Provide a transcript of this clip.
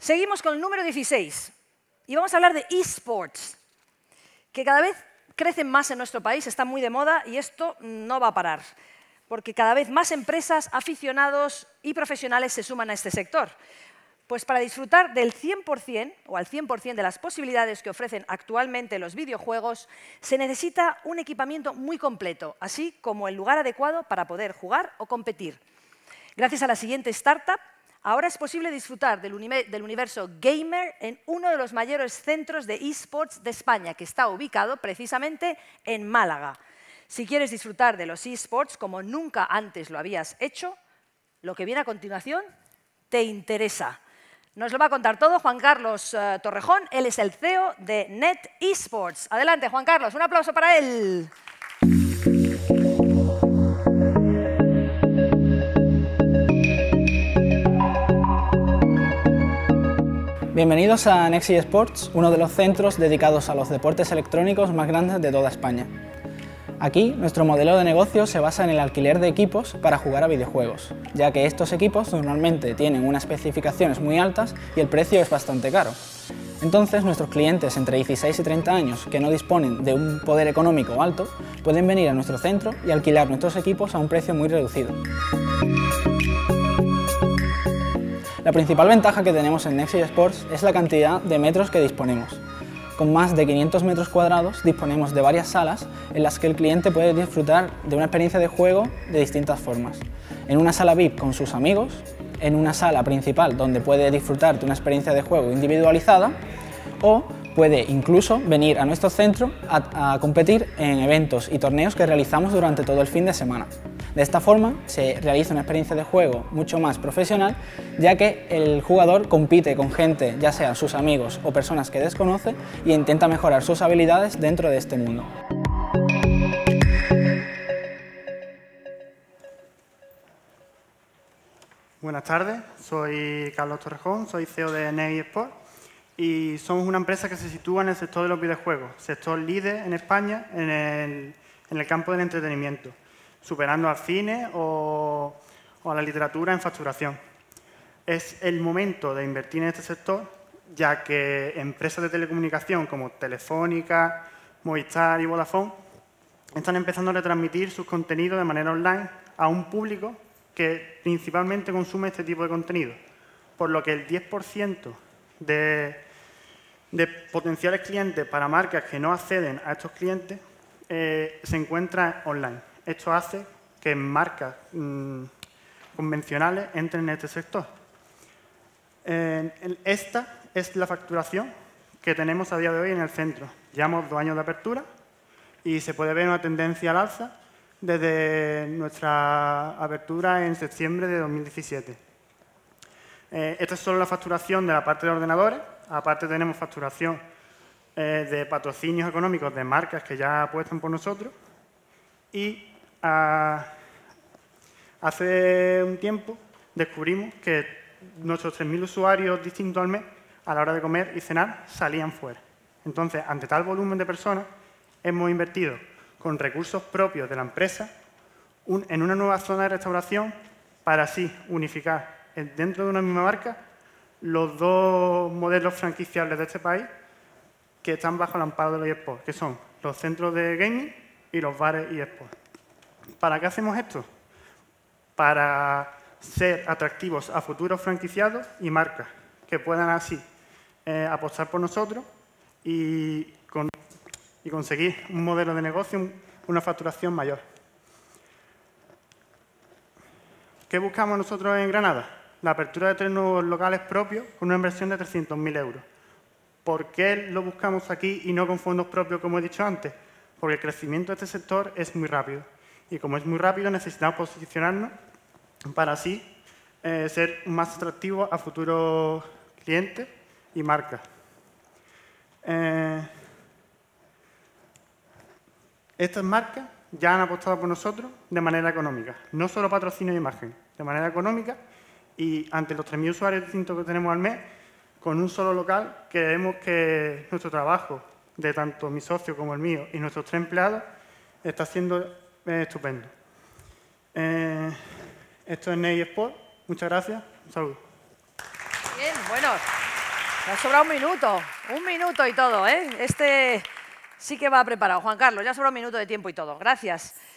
Seguimos con el número 16 y vamos a hablar de eSports, que cada vez crecen más en nuestro país, está muy de moda y esto no va a parar, porque cada vez más empresas, aficionados y profesionales se suman a este sector. Pues para disfrutar del 100% o al 100% de las posibilidades que ofrecen actualmente los videojuegos, se necesita un equipamiento muy completo, así como el lugar adecuado para poder jugar o competir. Gracias a la siguiente startup, ahora es posible disfrutar del universo gamer en uno de los mayores centros de eSports de España, que está ubicado precisamente en Málaga. Si quieres disfrutar de los eSports como nunca antes lo habías hecho, lo que viene a continuación te interesa. Nos lo va a contar todo Juan Carlos Torrejón, él es el CEO de Net Esports. Adelante, Juan Carlos, un aplauso para él. Bienvenidos a Nexi Sports, uno de los centros dedicados a los deportes electrónicos más grandes de toda España. Aquí, nuestro modelo de negocio se basa en el alquiler de equipos para jugar a videojuegos, ya que estos equipos normalmente tienen unas especificaciones muy altas y el precio es bastante caro. Entonces, nuestros clientes entre 16 y 30 años que no disponen de un poder económico alto pueden venir a nuestro centro y alquilar nuestros equipos a un precio muy reducido. La principal ventaja que tenemos en Nexi Sports es la cantidad de metros que disponemos. Con más de 500 metros cuadrados disponemos de varias salas en las que el cliente puede disfrutar de una experiencia de juego de distintas formas. En una sala VIP con sus amigos, en una sala principal donde puede disfrutar de una experiencia de juego individualizada o puede incluso venir a nuestro centro a competir en eventos y torneos que realizamos durante todo el fin de semana. De esta forma se realiza una experiencia de juego mucho más profesional, ya que el jugador compite con gente, ya sean sus amigos o personas que desconoce, y intenta mejorar sus habilidades dentro de este mundo. Buenas tardes, soy Carlos Torrejón, soy CEO de Net Esports y somos una empresa que se sitúa en el sector de los videojuegos, sector líder en España en el campo del entretenimiento, superando al cine o a la literatura en facturación. Es el momento de invertir en este sector, ya que empresas de telecomunicación como Telefónica, Movistar y Vodafone están empezando a retransmitir sus contenidos de manera online a un público que principalmente consume este tipo de contenido, por lo que el 10% de potenciales clientes para marcas que no acceden a estos clientes se encuentra online. Esto hace que marcas convencionales entren en este sector. Esta es la facturación que tenemos a día de hoy en el centro. Llevamos 2 años de apertura y se puede ver una tendencia al alza desde nuestra apertura en septiembre de 2017. Esta es solo la facturación de la parte de ordenadores. Aparte tenemos facturación de patrocinios económicos de marcas que ya apuestan por nosotros. Y hace un tiempo descubrimos que nuestros 3.000 usuarios distintos al mes, a la hora de comer y cenar, salían fuera. Entonces, ante tal volumen de personas, hemos invertido con recursos propios de la empresa en una nueva zona de restauración para así unificar dentro de una misma marca los dos modelos franquiciables de este país que están bajo el amparo de los eSports, que son los centros de gaming y los bares eSports. ¿Para qué hacemos esto? Para ser atractivos a futuros franquiciados y marcas que puedan así apostar por nosotros y conseguir un modelo de negocio, una facturación mayor. ¿Qué buscamos nosotros en Granada? La apertura de 3 nuevos locales propios con una inversión de 300.000 euros. ¿Por qué lo buscamos aquí y no con fondos propios, como he dicho antes? Porque el crecimiento de este sector es muy rápido. Y como es muy rápido, necesitamos posicionarnos para así ser más atractivos a futuros clientes y marcas. Estas marcas ya han apostado por nosotros de manera económica, no solo patrocinio de imagen, de manera económica, y ante los 3.000 usuarios distintos que tenemos al mes, con un solo local, creemos que nuestro trabajo, de tanto mi socio como el mío y nuestros 3 empleados, está siendo estupendo. Esto es Net Esports. Muchas gracias. Un saludo. Bien, bueno. Me ha sobrado un minuto y todo, ¿eh? Este sí que va preparado. Juan Carlos, ya ha sobrado un minuto de tiempo y todo. Gracias.